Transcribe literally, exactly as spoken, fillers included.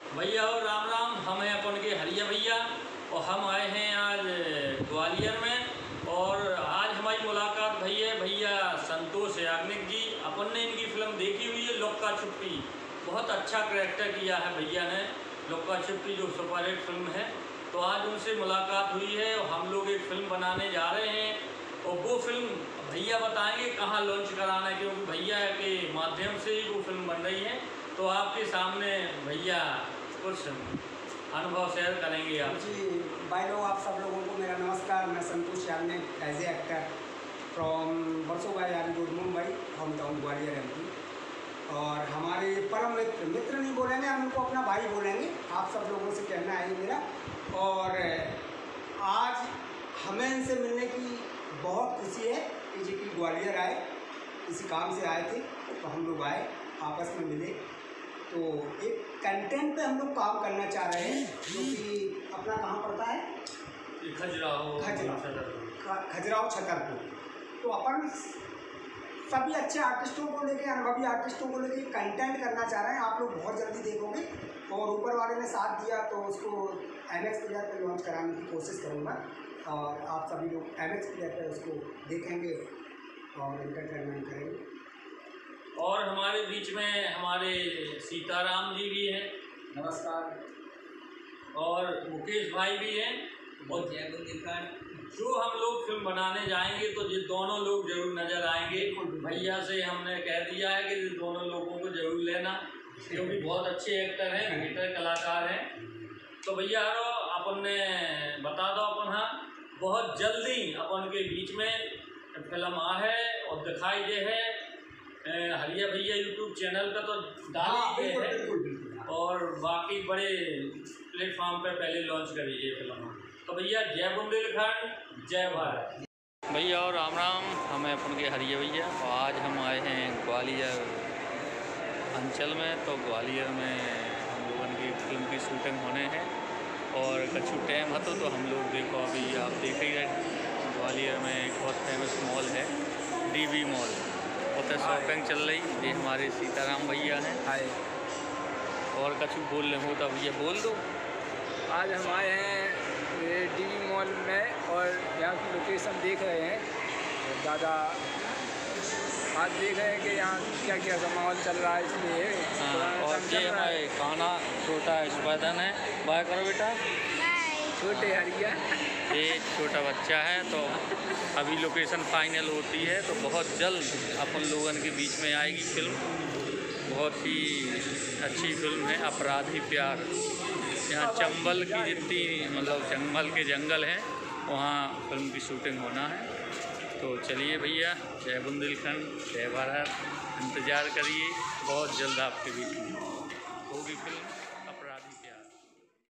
भैया और राम राम। हम हैं अपन के हरिया भैया और हम आए हैं आज ग्वालियर में। और आज हमारी मुलाकात भैया भैया संतोष याग्निक जी। अपन ने इनकी फिल्म देखी हुई है लुक्का छुपी। बहुत अच्छा करैक्टर किया है भैया ने लुक्का छुपी, जो सुपरहिट फिल्म है। तो आज उनसे मुलाकात हुई है और हम लोग एक फ़िल्म बनाने जा रहे हैं। और वो फिल्म भैया बताएंगे कहाँ लॉन्च कराना है, क्योंकि भैया के माध्यम से ही वो फिल्म बन रही है। तो आपके सामने भैया कुछ अनुभव शेयर करेंगे आप जी। भाई लोग, आप सब लोगों को मेरा नमस्कार। मैं Santosh Yagnik as a actor from Versova यानी road Mumbai, home town Gwalior MP. और हमारे परम मित्र मित्र नहीं बोलेंगे, हम उनको अपना भाई बोलेंगे। आप सब लोगों से कहना है मेरा। और आज हमें इनसे मिलने की बहुत खुशी है कि जी कि ग्वालियर आए, किसी काम से आए थे तो हम लोग आए, आपस में मिले। तो एक कंटेंट पे हम लोग काम करना चाह रहे हैं, जो कि अपना कहाँ पड़ता है, खजुराहो खजुराहो खजुराहो छतरपुर। तो अपन सभी अच्छे आर्टिस्टों को लेके, अनुभवी आर्टिस्टों को लेके कंटेंट करना चाह रहे हैं। आप लोग बहुत जल्दी देखोगे और ऊपर वाले ने साथ दिया तो उसको एम एक्स प्लेयर पर लॉन्च कराने की कोशिश करूँगा। और आप सभी लोग एम एक्स प्लेयर पर उसको देखेंगे और एंटरटेनमेंट करेंगे। और हमारे बीच में हमारे सीताराम जी भी हैं, नमस्कार। और मुकेश भाई भी हैं। और जो हम लोग फिल्म बनाने जाएंगे तो ये दोनों लोग जरूर नज़र आएंगे। भैया से हमने कह दिया है कि ये दोनों लोगों को जरूर लेना, क्योंकि बहुत अच्छे एक्टर हैं, थिएटर कलाकार हैं। तो भैया अपन ने बता दो अपन हाँ बहुत जल्दी अपन के बीच में फिल्म आ है और दिखाई दे है। हरिया भैया यूट्यूब चैनल का तो डाल ही है और बाकी बड़े प्लेटफॉर्म पे पहले लॉन्च करिए फिल्म। तो भैया जय बुंदेलखंड, जय भारत। भैया और राम राम। हमें अपन के हरिया भैया और आज हम आए हैं ग्वालियर अंचल में। तो ग्वालियर में हम लोगों की फिल्म की शूटिंग होने हैं और कछु टाइम है तो हम लोग देखो अभी आप देख ही रहे ग्वालियर में एक बहुत फेमस मॉल है डी वी मॉल, उधर शॉपिंग चल रही। ये हमारे सीताराम भैया हैं। हाय। और कछु बोल रहे हो तो भैया बोल दो। आज हम आए हैं ये डी वी मॉल में और यहाँ की लोकेशन देख रहे हैं। और दादा आज देख रहे हैं कि यहाँ क्या क्या सा माहौल चल रहा है, इसलिए हाँ, और ये हमारे खाना छोटा स्पैदन है। बाय करो बेटा। छोटे हरिया ये छोटा बच्चा है। तो अभी लोकेशन फाइनल होती है तो बहुत जल्द अपन लोगों के बीच में आएगी फिल्म। बहुत ही अच्छी फिल्म है, अपराधी प्यार। यहाँ चंबल की जितनी मतलब जंगल के जंगल हैं वहाँ फिल्म की शूटिंग होना है। तो चलिए भैया, जय बुंदेलखंड, जय भारत। इंतज़ार करिए, बहुत जल्द आपके बीच में होगी फिल्म।